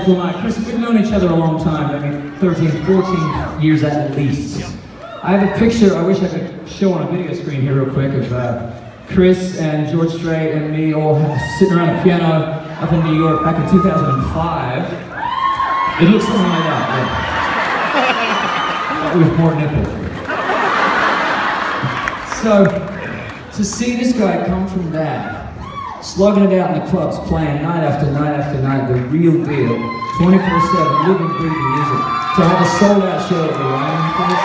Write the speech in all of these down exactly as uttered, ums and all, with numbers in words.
will I. Chris, we've known each other a long time, I mean thirteen, fourteen years at least. I have a picture, I wish I could show on a video screen here real quick, of uh, Chris and George Strait and me all sitting around a piano up in New York back in two thousand five. It looks something like that, yeah. With more nipple. So, to see this guy come from that, slugging it out in the clubs, playing night after night after night, the real deal, twenty-four seven, living, breathing music, to have a sold-out show at the Ryman Place,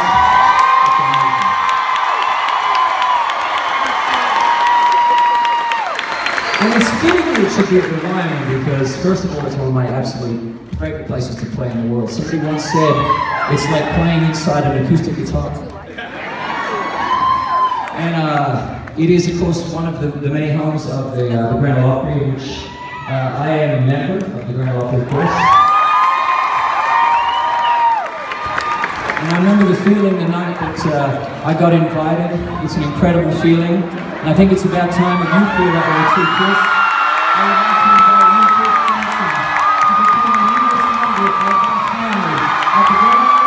and it's fitting it should be at the Ryman because, first of all, it's one of my absolute favorite places to play in the world. Somebody once said, it's like playing inside an acoustic guitar. And uh, it is, of course, one of the, the many homes of the, uh, the Grand Ole Opry, which uh, I am a member of the Grand Ole Opry, of course. And I remember the feeling the night that uh, I got invited. It's an incredible feeling. And I think it's about time that you feel that way too, Chris. I would like to invite you, Chris Janson, to become the newest member of our family at the Grand Ole Opry.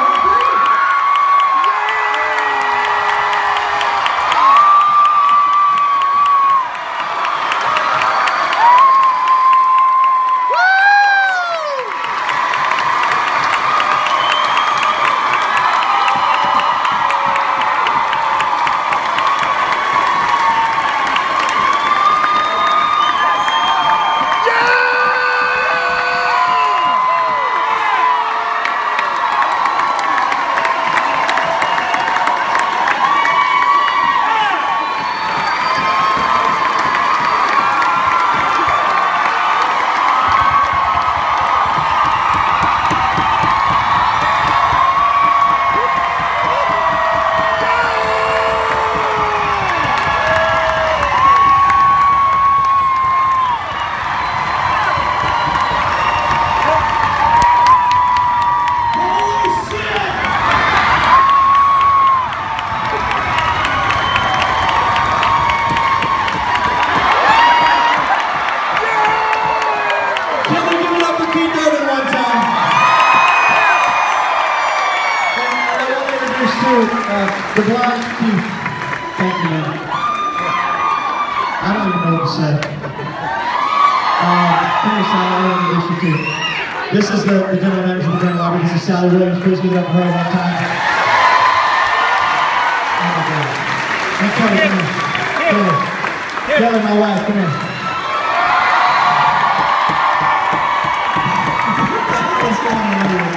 The Blind Keith. Thank you, man. I don't even know what to say. Uh, come here, Sally, I want to introduce you too. This is the, the general manager of the Grand Ole Opry. This is Sally Williams. Please give it up for her one time. Oh my God. Hey, Kelly, come here. Kelly. Kelly, my wife, come here. What's going on here?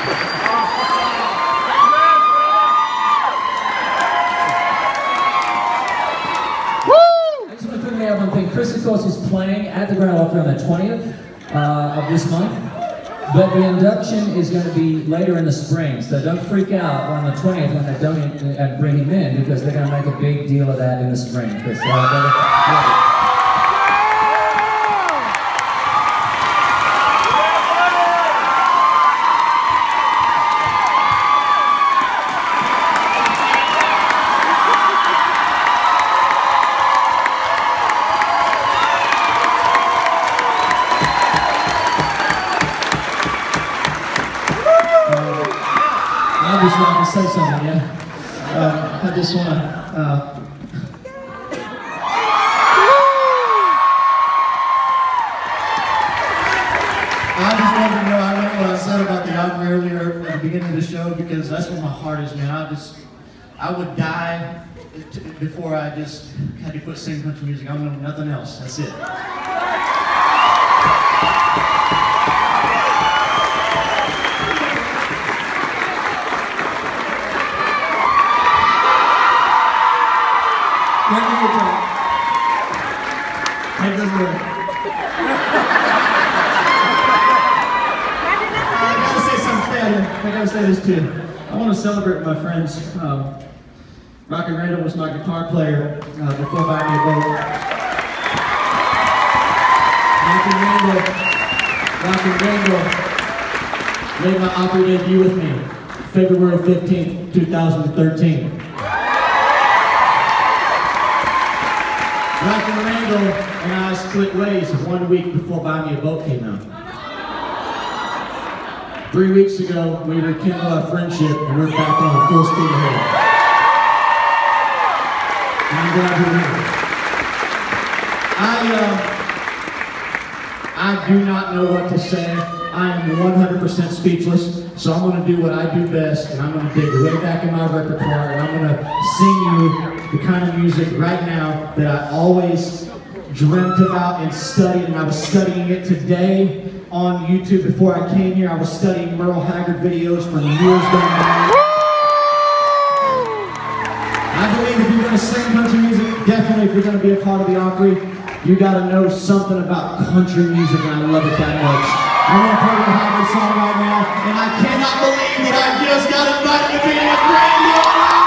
Chris, of course, is playing at the Grand Ole Opry on the twentieth uh, of this month, but the induction is going to be later in the spring, so don't freak out on the twentieth when they don't and bring him in, because they're going to make a big deal of that in the spring. Chris, uh, yeah. Obviously, I can say something, yeah? Uh, I just want to... Uh, I just wanted to know, I meant what I said about the album earlier at the beginning of the show, because that's where my heart is, man. I just... I would die t before I just had to quit singing country music. I don't know nothing else. That's it. When do you talk? It doesn't work. I gotta say something. Stay out here. I gotta say this too. I want to celebrate my friends. Um, Rocky Randall was my guitar player uh, before buying me a boat. Rocky Randall, Rocky Randall made my opera debut with me, February fifteenth, two thousand thirteen. Rocky Randall and I split ways one week before Buy Me a Boat came out. Three weeks ago, we rekindled our friendship, and we're back on full speed ahead. And I'm glad you're here. I, uh, I do not know what to say. I am one hundred percent speechless, so I'm going to do what I do best, and I'm going to dig way back in my repertoire, and I'm going to sing you the kind of music right now that I always dreamt about and studied, and I was studying it today on YouTube. Before I came here, I was studying Merle Haggard videos from years gone by. I believe if you're going to sing country music, definitely if you're going to be a part of the Opry, you got to know something about country music, and I love it that much. I'm going to play the Haggard song right now, and I cannot believe that I just got invited to be in a Grand Ole Opry.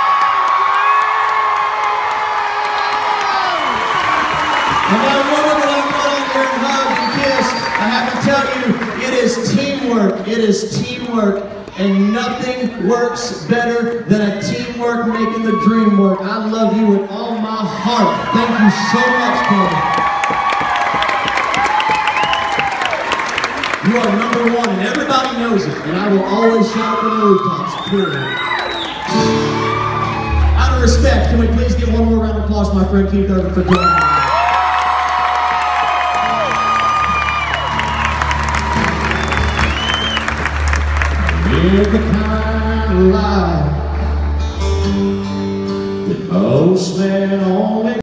And that woman that I put on here and hugged and kissed, I have to tell you, it is teamwork. It is teamwork. And nothing works better than a teamwork making the dream work. I love you with all my heart. Thank you so much, Kelly. You are number one, and everybody knows it. And I will always shout from the rooftops, period. Out of respect, can we please give one more round of applause to my friend Keith Urban for joining me? Live the kind of life that most men only